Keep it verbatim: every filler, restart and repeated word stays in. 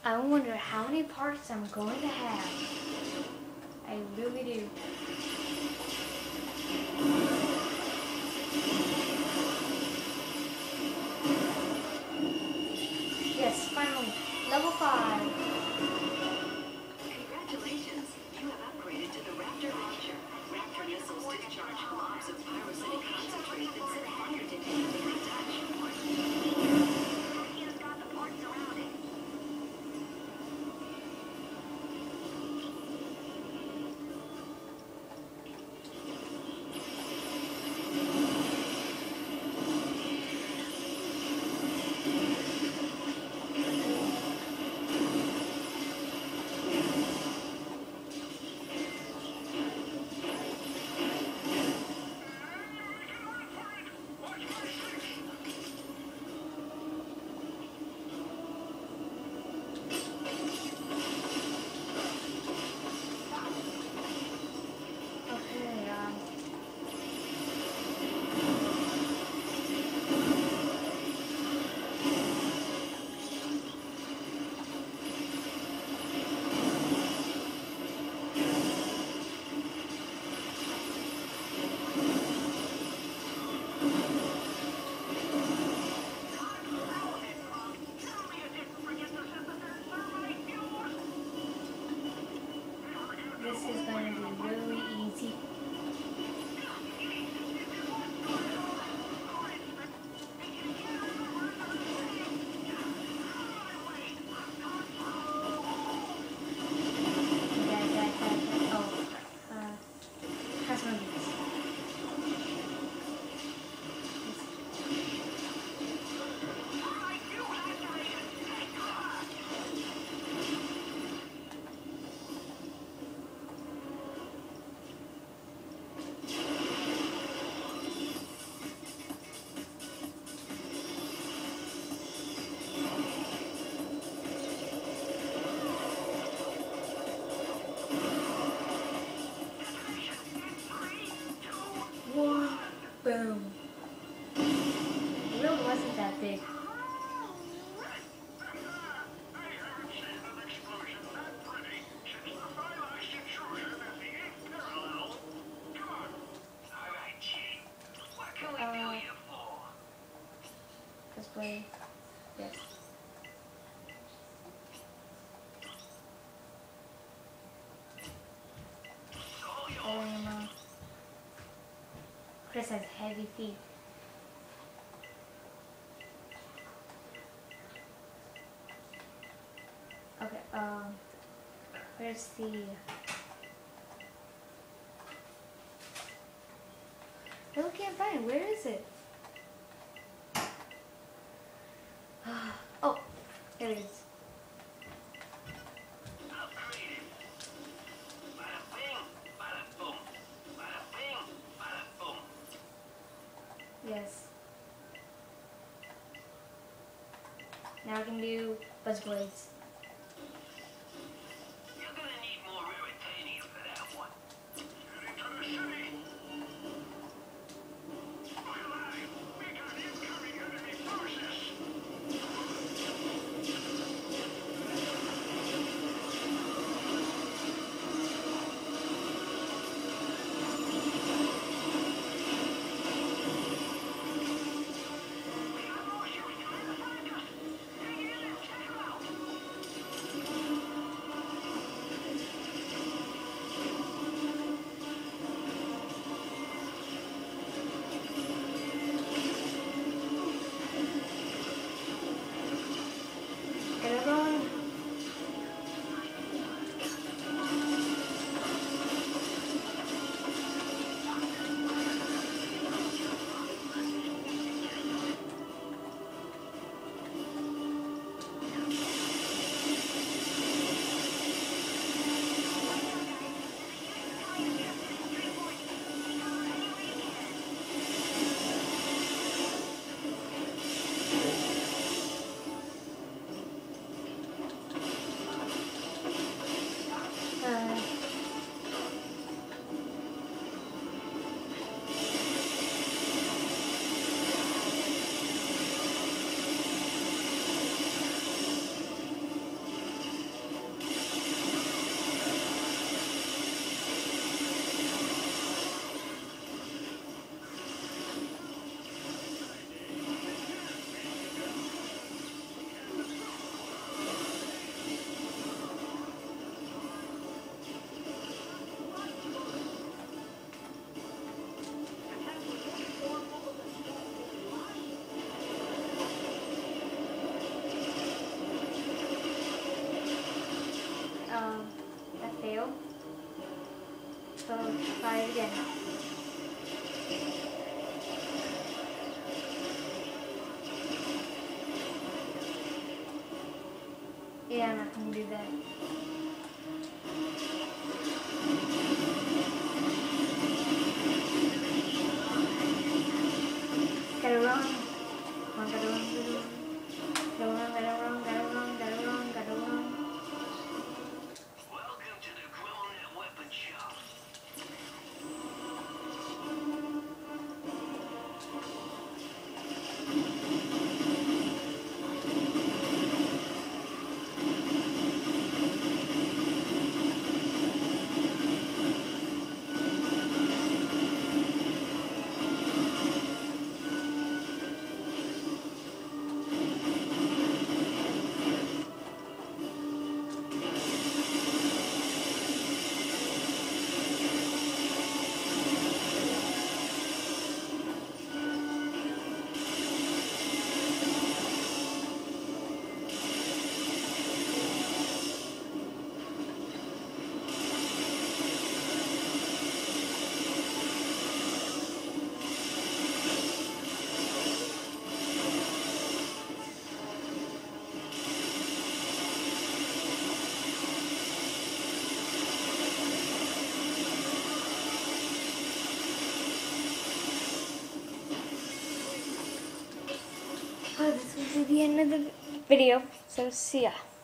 I wonder how many parts I'm going to have. I really do. Yes, finally. Level five. Congratulations. You have upgraded to the Raptor launcher. Raptor missiles discharge globs of pyrocytic concentrate that set fire to anything they touch. He's got the parts around it. Okay, um... This is going to be really easy. That, that, that, that. Oh, uh, has one of these. One, boom. It really wasn't that big. Uh, this way. Yes. Um, Chris has heavy feet. Okay, um, where's the... I really can't find it. Where is it? Oh, there it is. Yes. Now I can do buzz blades. You're gonna need more Ruritanium for that one. Heading to the city. We're alive. We got incoming enemy forces. We got more ships trying to find us. Hang in there, check them out. So try it again. Yeah, I'm not gonna do that. Gotta run. Come on, gotta run, gotta run. Gotta run, gotta run, gotta run, gotta run, gotta run. Welcome to the Grown Weapon Shop. Oh, this will be the end of the video, so see ya.